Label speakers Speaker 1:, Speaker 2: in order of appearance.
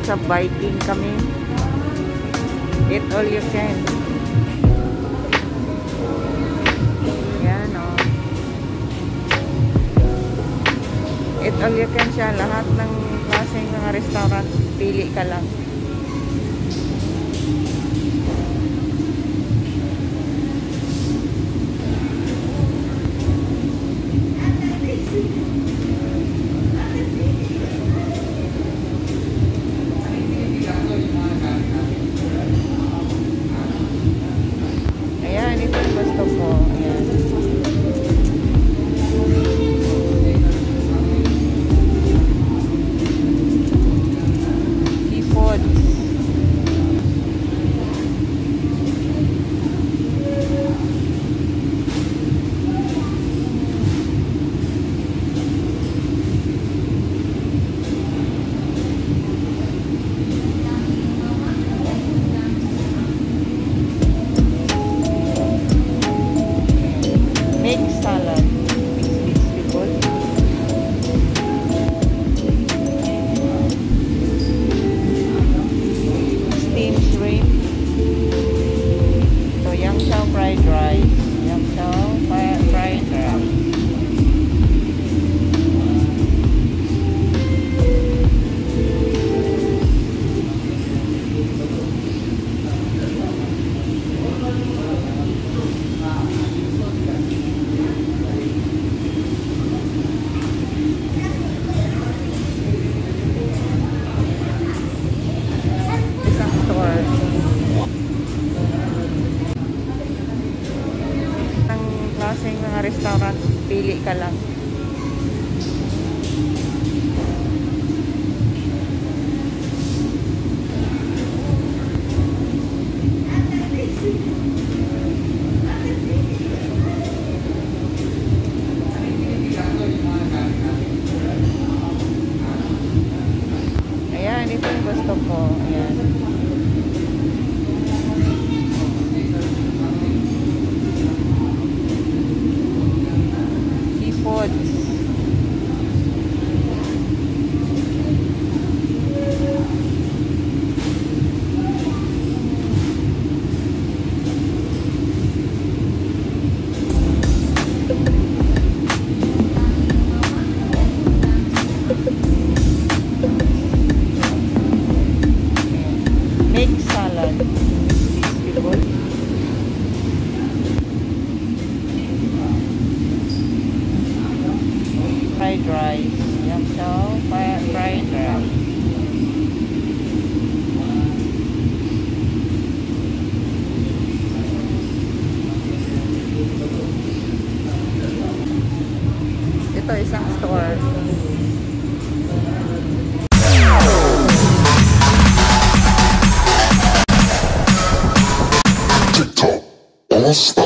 Speaker 1: sa biking kami. Eat all you can. Yan o. Eat all you can siya. Lahat ng klaseng mga restaurant, pili ka lang. Ayan, ito yung gusto ko. Ayan. Seafood. Mixed salad. Mixed vegetable. Steamed shrimp. So, yang chow fried rice. Yang chow fried rice. Klaseng mga restaurant, pili ka lang. Ayan, ito yung gusto ko. Ayan. Foods. Mixed salad. Vegetable. Fried rice. Yang chow fried rice. Ito isang store.
Speaker 2: TikTok all star.